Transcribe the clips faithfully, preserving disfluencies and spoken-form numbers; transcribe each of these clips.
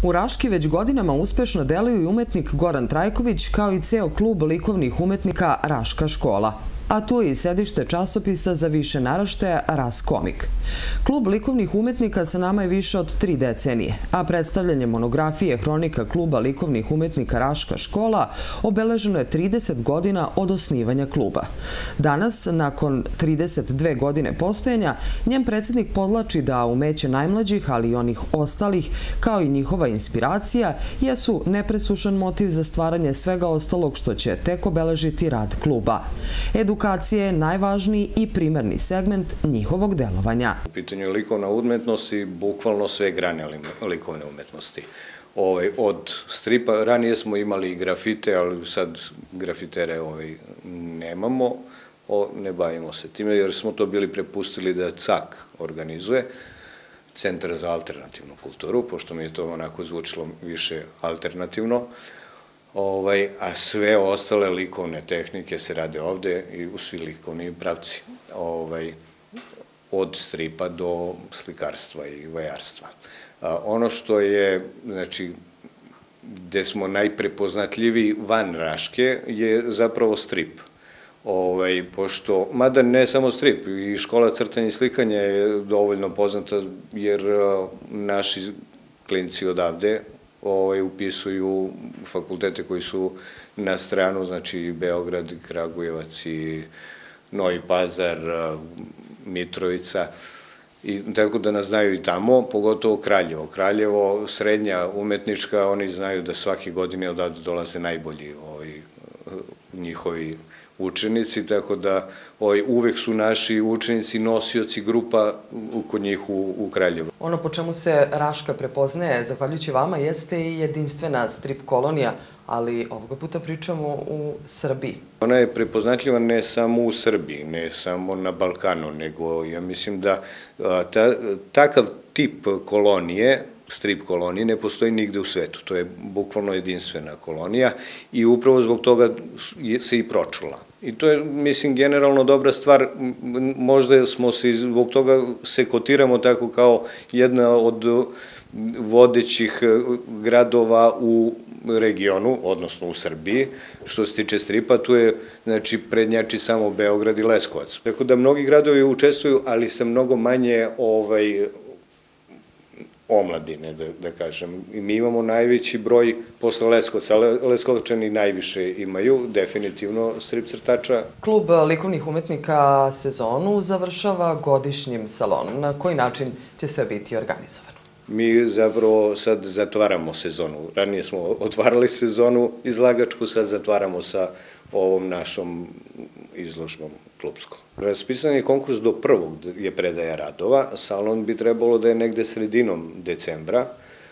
U Raški već godinama uspešno deluju i umetnik Goran Trajković, kao i ceo klub likovnih umetnika Raška škola. A tu je i sedište časopisa za više naraštaja Raskomik. Klub likovnih umetnika sa nama je više od tri decenije, a predstavljanje monografije Hronika kluba likovnih umetnika Raška škola obeleženo je trideset godina od osnivanja kluba. Danas, nakon trideset dve godine postojanja, njen predsjednik podlači da umeće najmlađih, ali i onih ostalih, kao i njihova inspiracija, jesu nepresušan motiv za stvaranje svega ostalog što će tek obeležiti rad kluba. Edukacija je najvažniji i primarni segment njihovog delovanja. U pitanju je likovna umetnost i bukvalno sve grane likovne umetnosti. Od stripa, ranije smo imali grafite, ali sad grafitere nemamo, ne bavimo se time jer smo to bili prepustili da C A K organizuje, Centar za alternativnu kulturu, pošto mi je to onako zvučilo više alternativno. A sve ostale likovne tehnike se rade ovde i u svi likovni pravci, od stripa do slikarstva i vajarstva. Ono što je, znači, gde smo najprepoznatljiviji van Raške je zapravo strip. Pošto, mada ne samo strip, i škola crtanja i slikanja je dovoljno poznata jer naši klinci odavde upisuju fakultete koji su na stranu, znači Beograd, Kragujevac i Novi Pazar, Mitrovica, tako da nas znaju i tamo, pogotovo Kraljevo. Kraljevo, srednja umetnička, oni znaju da svake godine odavde dolaze najbolji njihovi učenici, tako da uvek su naši učenici nosioci grupa kod njih u Kraljevu. Ono po čemu se Raška prepoznaje, zahvaljujući vama, jeste i jedinstvena strip kolonija, ali ovoga puta pričamo u Srbiji. Ona je prepoznatljiva ne samo u Srbiji, ne samo na Balkanu, nego ja mislim da takav tip kolonije, strip kolonije, ne postoji nigde u svetu. To je bukvalno jedinstvena kolonija i upravo zbog toga se i pročula. I to je, mislim, generalno dobra stvar. Možda smo se zbog toga se kotiramo tako kao jedna od vodećih gradova u regionu, odnosno u Srbiji. Što se tiče stripa, tu je, znači, prednjači samo Beograd i Leskovac. Tako da mnogi gradovi učestvuju, ali sa mnogo manje omladine, da kažem. Mi imamo najveći broj posle Leskovca, Leskovčani najviše imaju, definitivno, strip crtača. Klub likovnih umetnika sezonu završava godišnjim salonom. Na koji način će sve biti organizovano? Mi zapravo sad zatvaramo sezonu. Ranije smo otvarali sezonu izlagačku, sad zatvaramo sa ovom našom izložbom klubskom. Raspisan je konkurs do prvog je predaja radova, salon bi trebalo da je negde sredinom decembra,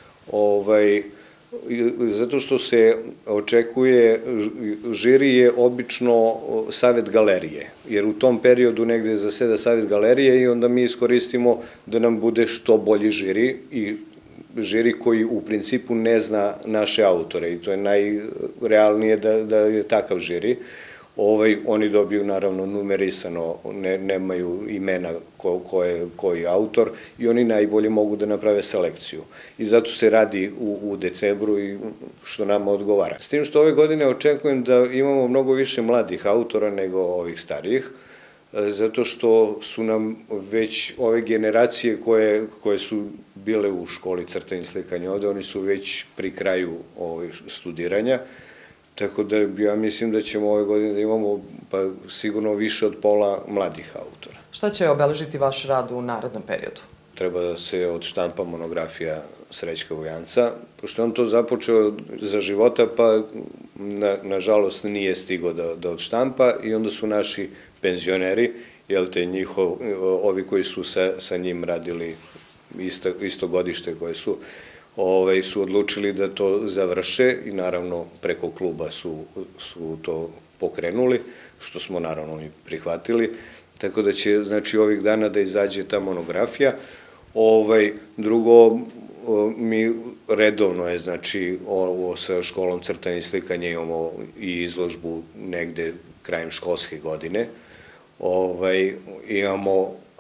zato što se očekuje, žiri je obično savet galerije, jer u tom periodu negde zaseda savet galerije i onda mi iskoristimo da nam bude što bolji žiri i žiri koji u principu ne zna naše autore i to je najrealnije da je takav žiri. Oni dobiju, naravno, numerisano, nemaju imena koji je autor i oni najbolje mogu da naprave selekciju. I zato se radi u decembru i što nama odgovara. S tim što ove godine očekujem da imamo mnogo više mladih autora nego ovih starijih, zato što su nam već ove generacije koje su bile u školi crtanja i slikanja ovde, oni su već pri kraju studiranja. Tako da ja mislim da ćemo ove godine da imamo sigurno više od pola mladih autora. Šta će obeležiti vaš rad u narednom periodu? Treba da se odštampa monografija Srećka Vojanca, pošto je on to započeo za života, pa nažalost nije stigao da odštampa i onda su naši penzioneri, jel te ovi koji su sa njim radili isto godište koje su, su odlučili da to završe i naravno preko kluba su to pokrenuli, što smo naravno i prihvatili, tako da će, znači, ovih dana da izađe ta monografija. Drugo, mi redovno je, znači, ovo sa školom crtanja i slikanja imamo i izložbu negde krajem školske godine. Imamo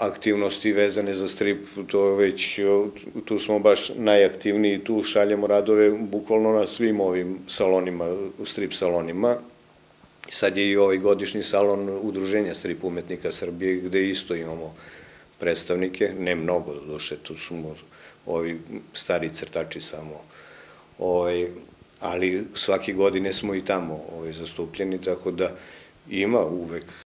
aktivnosti vezane za strip, to već, tu smo baš najaktivniji, tu šaljemo radove bukvalno na svim ovim salonima, strip salonima. Sad je i ovaj godišnji salon Udruženja strip umetnika Srbije, gde isto imamo predstavnike, ne mnogo do duše, tu su ovi stari crtači samo, ali svake godine smo i tamo zastupljeni, tako da ima uvek